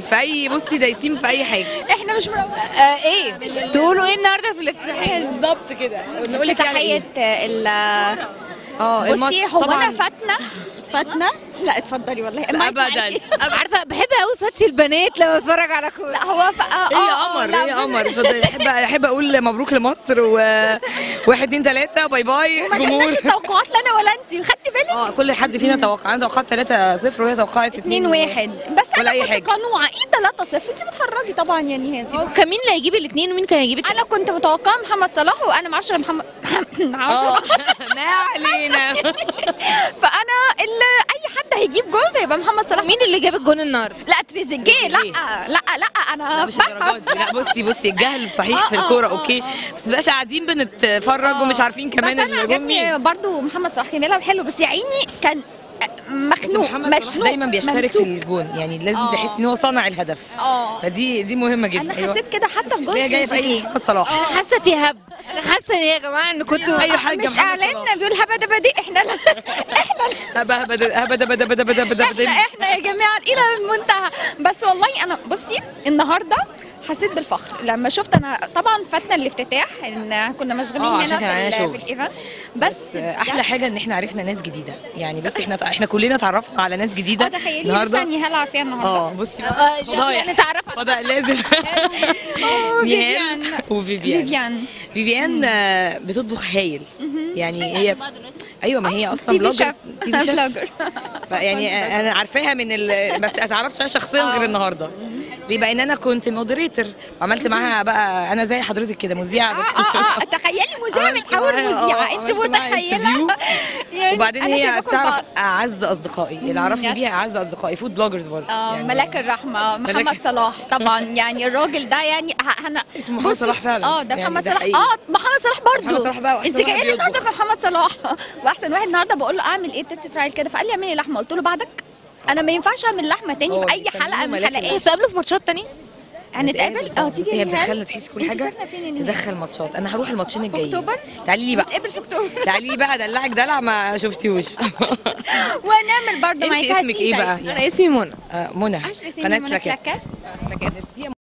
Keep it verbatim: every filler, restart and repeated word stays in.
في اي بصي دايسين في اي حاجه. احنا مش مروقين. آه ايه تقولوا ايه النهارده في الافتتاحيه؟ بالظبط كده. نقول لك افتتاحيه ال اه بصي هو انا فاتنا فاتنا لا اتفضلي والله ابدا. عارفه بحب قوي فتي البنات لما بتفرج على كوره. لا هو ف... هي قمر هي قمر. اتفضلي. احب احب اقول مبروك لمصر و واحد اتنين تلاته باي باي ما جبناش التوقعات لا انا ولا انت خدتي بالك؟ اه كل حد فينا توقع. انا توقعت تلاته صفر وهي توقعت اتنين واحد بس ولا انا أي كنت حاجة. قنوعه ايه تلاته صفر انت بتهرجي طبعا يا نهاد. كان مين اللي هيجيب الاثنين ومين كان هيجيب التلاته؟ انا كنت متوقعه محمد صلاح وانا ما اعرفش غير محمد اه ما علينا. فانا اللي اي حد هيجيب جول فيبقى محمد صلاح. مين اللي جاب الجون النهارده؟ لا تريزيجيه. لا لا لا انا مش الدرجات دي. لا بصي بصي الجهل صحيح في الكوره اوكي بس مبقاش قاعدين بنتفرج ومش عارفين كمان بس انا عجبني برضه محمد صلاح كان بيلعب حلو بس يا عيني كان مخنوق مشنوق. دايما بيشترك في الجون يعني لازم تحسي ان هو صانع الهدف. اه فدي دي مهمه جدا. انا حسيت كده حتى في جول تريزيجيه محمد صلاح. انا حاسه في هب. انا حاسه ان يا جماعه ان كنتوا اي حاجه مش اعلان بيقول هبدا بدي احنا احنا هبدا هبدا هبدا هبدا هبدا هبدا احنا احنا يا جماعه الى المنتهى. بس والله انا بصي النهارده حسيت بالفخر لما شفت. انا طبعا فاتنا الافتتاح ان كنا مشغولين هنا في, في الايفنت بس, بس احلى حاجه ان احنا عرفنا ناس جديده يعني. بس احنا احنا كلنا اتعرفنا على ناس جديده اه تخيلي لسه نهال عارفاها النهارده. اه بصي يعني نتعرف فضاء لازم. فيفيان وفيفيان فيفيان فيفيان بتطبخ هايل يعني. هي ايوه ما هي اصلا بلوجر تي في شيف يعني انا عارفاها من ال... بس اتعرفتش عليها شخصيا غير النهارده بما ان انا كنت مودريتور وعملت معاها بقى انا زي حضرتك كده مذيعه. اه اه اه تخيلي مذيعه بتحاول مذيعه انت متخيله يعني. وبعدين هي تعرف اعز اصدقائي اللي عرفني بيها اعز اصدقائي فود بلوجرز برضه يعني ملاك الرحمه محمد صلاح طبعا يعني الراجل ده يعني انا اسمه محمد صلاح فعلا. اه ده محمد صلاح اه محمد صلاح برضه. انت جايه لي النهارده في محمد صلاح واحسن واحد. النهارده بقول له اعمل ايه تيست ترايل كده فقال لي اعملي لحمه. قلت له بعدك انا ما ينفعش اعمل لحمه تاني في اي حلقه من الحلقات. هتقابلوا في ماتشات تانية؟ هنتقابل اه تيجي. هي بتدخلنا تحسي كل حاجه تدخل ماتشات. انا هروح الماتشين الجايين. اكتوبر تعالي لي بقى نتقابل في اكتوبر. تعالي لي بقى ادلعك دلع ما شفتيهوش. ونعمل برضه معاكي. اسمك ايه بقى؟ انا اسمي منى. منى قناه لاكات.